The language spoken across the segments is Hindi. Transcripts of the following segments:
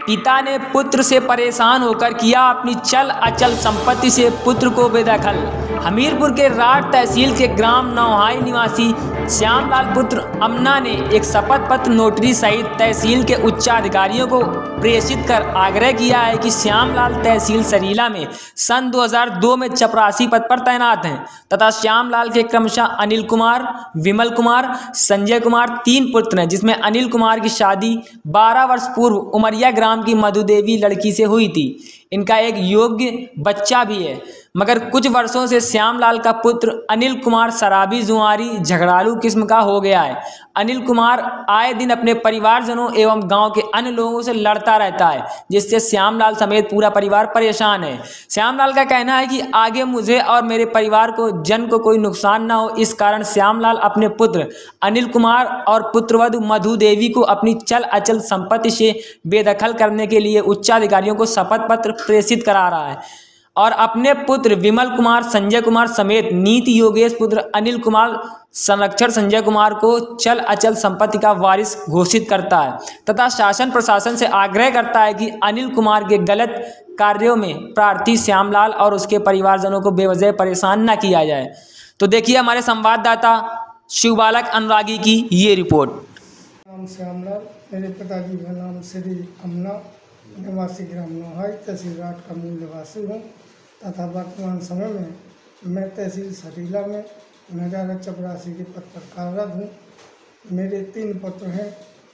पिता ने पुत्र से परेशान होकर किया अपनी चल अचल संपत्ति से पुत्र को बेदखल। हमीरपुर के राठ तहसील के ग्राम नौहाई निवासी श्यामलाल पुत्र अमना ने एक शपथ पत्र नोटरी सहित तहसील के उच्चाधिकारियों को प्रेषित कर आग्रह किया है कि श्यामलाल तहसील सरीला में सन 2002 में चपरासी पद पर तैनात हैं तथा श्यामलाल के क्रमशः अनिल कुमार, विमल कुमार, संजय कुमार 3 पुत्र हैं, जिसमें अनिल कुमार की शादी 12 वर्ष पूर्व उमरिया ग्राम की मधुदेवी लड़की से हुई थी। इनका एक योग्य बच्चा भी है, मगर कुछ वर्षों से श्यामलाल का पुत्र अनिल कुमार शराबी, जुआरी, झगड़ालू किस्म का हो गया है। अनिल कुमार आए दिन अपने परिवारजनों एवं गांव के अन्य लोगों से लड़ता रहता है, जिससे श्यामलाल समेत पूरा परिवार परेशान है। श्यामलाल का कहना है कि आगे मुझे और मेरे परिवार को जन को कोई नुकसान ना हो, इस कारण श्यामलाल अपने पुत्र अनिल कुमार और पुत्रवधू मधु देवी को अपनी चल अचल संपत्ति से बेदखल करने के लिए उच्चाधिकारियों को शपथ पत्र प्रेषित करा रहा है और अपने पुत्र विमल कुमार, संजय कुमार समेत नीति योगेश पुत्र अनिल कुमार संरक्षण संजय कुमार को चल अचल संपत्ति का वारिस घोषित करता है तथा शासन प्रशासन से आग्रह करता है कि अनिल कुमार के गलत कार्यों में प्रार्थी श्यामलाल और उसके परिवारजनों को बेवजह परेशान न किया जाए। तो देखिए हमारे संवाददाता शिवबालक अनुरागी की ये रिपोर्ट। नाम श्यामलाल, मेरे पिताजी का नाम श्री अमना, निवासी ग्राम नौहाई तहसील राठ का मूल निवासी हूँ तथा वर्तमान समय में मैं तहसील सरीला में नगर चपरासी के पद पर कार्यरत हूँ। मेरे 3 पुत्र हैं,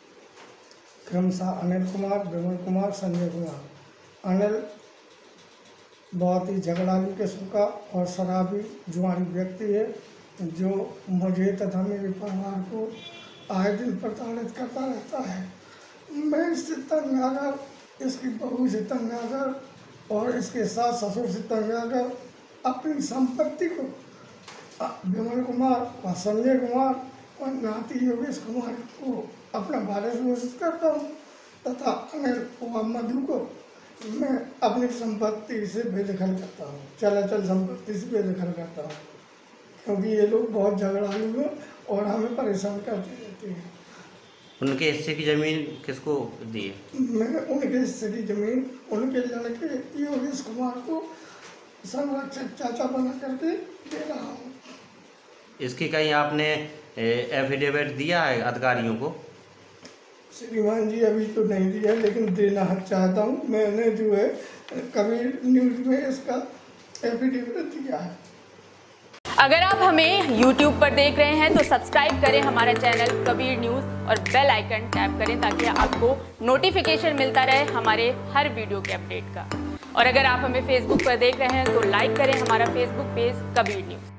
क्रमशः अनिल कुमार, विमल कुमार, संजय कुमार। अनिल बहुत ही झगड़ालू किस्म का और शराबी जुआरी व्यक्ति है, जो मुझे तथा मेरे परिवार को आए दिन प्रताड़ित करता रहता है। मैं इससे तंग आकर, इसकी बहू से तंग आकर और इसके सास ससुर से तंग आकर अपनी संपत्ति को विमल कुमार और संजय कुमार और नाती योगेश कुमार को अपना वारिस घोषित करता हूँ तथा अनिल व मधु को मैं अपनी संपत्ति से बेदखल करता हूँ, चल संपत्ति से बेदखल करता हूँ, क्योंकि ये लोग बहुत झगड़ालू हैं और हमें परेशान करते रहते हैं। उनके हिस्से की ज़मीन किसको दी है? मैं उनके हिस्से की ज़मीन उनके लड़के योगेश कुमार को संरक्षक चाचा बना करके दे रहा हूँ। इसकी कहीं आपने एफिडेविट दिया है अधिकारियों को? श्रीमान जी अभी तो नहीं दिया, लेकिन देना चाहता हूँ। मैंने जो है कबीर न्यूज़ में इसका एफिडेविट दिया है। अगर आप हमें YouTube पर देख रहे हैं तो सब्सक्राइब करें हमारा चैनल कबीर न्यूज़ और बेल आइकन टैप करें ताकि आपको नोटिफिकेशन मिलता रहे हमारे हर वीडियो के अपडेट का। और अगर आप हमें Facebook पर देख रहे हैं तो लाइक करें हमारा Facebook पेज कबीर न्यूज़।